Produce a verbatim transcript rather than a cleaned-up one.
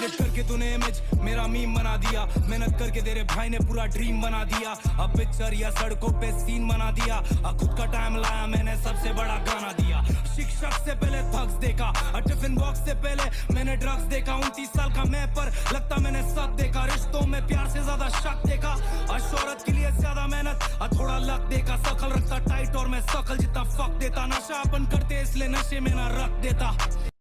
Delete करके तूने image मेरा मीम बना दिया, मेहनत करके तेरे भाई ने पूरा ड्रीम बना दिया। अब पिक्चर या सड़कों पे सीन बना दिया, अब खुद का टाइम लाया मैंने सबसे बड़ा गाना दिया। शिक्षक से पहले थग्स देखा, टिफिन बॉक्स से पहले मैंने ड्रग्स देखा। उनतीस साल का मैं पर लगता मैंने सब देखा, रिश्तों में प्यार से ज्यादा शक देखा, और शोहरत के लिए ज्यादा मेहनत और थोड़ा लक देखा। शकल रखता टाइट और मैं शकल जितना फक देता, नशा अपन करते इसलिए नशे में ना रख देता।